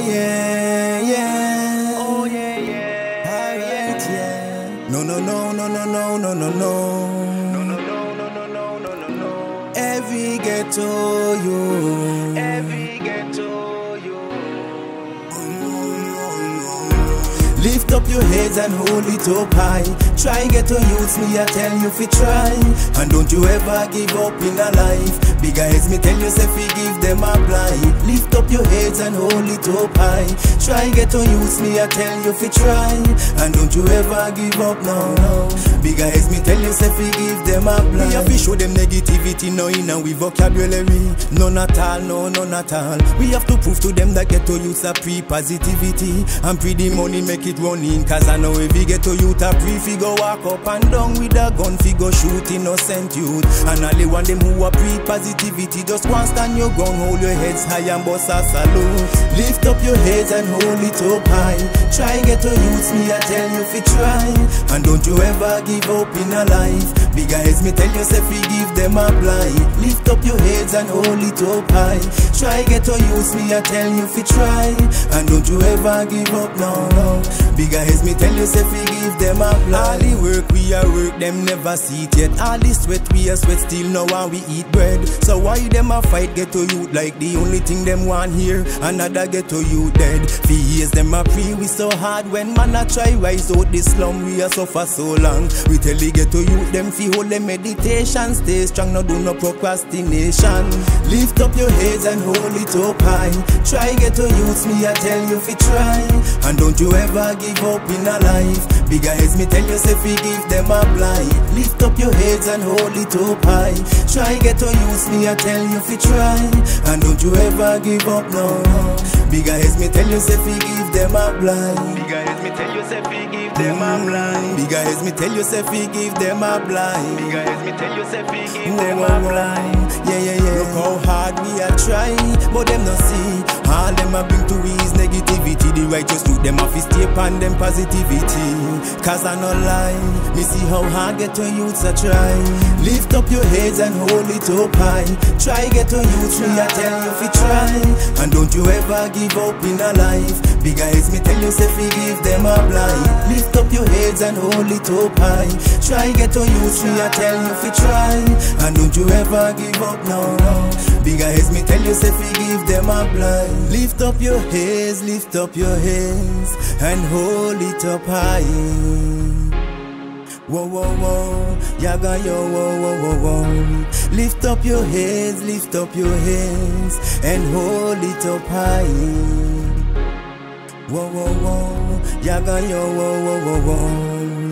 yeah, yeah. Oh yeah, yeah. Alright, yeah. No, no, no, no, no, no, no, no, no. No, no, no, no, no, no, no, no, no. Every ghetto you. Every ghetto you. Lift up your heads and hold it up high. Try get to use me, I tell you fi try. And don't you ever give up in a life. Bigger heads me tell you say fi give them a blind. Lift up your heads and hold it up high. Try get to use me, I tell you fi try. And don't you ever give up, no, no. Bigger heads me tell you say fi give them a blind. We have to show them negativity, no in our vocabulary. None at all, no, none at all. We have to prove to them that ghetto youths are pre-positivity. And pre-the money make it running. Cause I know if we get to youth a pre-fi go walk up and down with a gun fi go shoot innocent youth. And all the one them who are pre-positivity just want stand your ground, hold your heads high and bust a salute. Lift up your heads and hold it up high. Try get to use me, I tell you fi try. And don't you ever give up in a life. Bigger heads me tell you say fi give them a blind. Lift up your heads and hold it up high. Try get to use me, I tell you fi try. And don't you ever give up, no, no. Bigger heads me tell you say fi give them a blind. All the work we a work, them never see it yet. All the sweat we a sweat, still now when we eat bread. So why them a fight get to youth like the only thing them want here? Another get to youth dead. For years them a pray we so hard when man a try rise out the slum. We a suffer so long. We tell the get to youth them fi hold them meditation. Stay strong, no do no procrastination. Lift up your heads and hold it up high. Try get to use me, I tell you fi try. And don't you ever give up in a life. Bigger heads me tell you say fi give them a blind. Lift up your heads and hold it up high. Try get to use me, I tell you fi try. And don't you ever give up, no, no. Bigger heads me tell you say fi give them a blind. Bigger heads me tell you say fi give them a blind. Bigger heads me tell you say fi give them a blind. Bigger heads me tell you say fi give them a blind. Yeah, yeah, yeah. Look how hard we are trying, but them no see. All them a bring to is negativity. The righteous truth them a fi stay upon them positivity. Cause I no lie, me see how hard get to youths a try. Lift up your heads and hold it up high. Try get to youths me, I tell you fi try. And don't you ever give up in a life. Bigger heads me tell you say fi give them a blind. Lift up your heads and hold it up high. Try get to youths me, I tell you fi try. And don't you ever give up, no, no. Bigger heads me tell you say fi give them a blind. Lift up your heads, lift up your heads and hold it up high. Whoa, whoa, whoa, yaga yo, whoa, whoa, whoa, whoa. Lift up your heads and hold it up high. Whoa, whoa, whoa, yaga yo, whoa, whoa, whoa, whoa.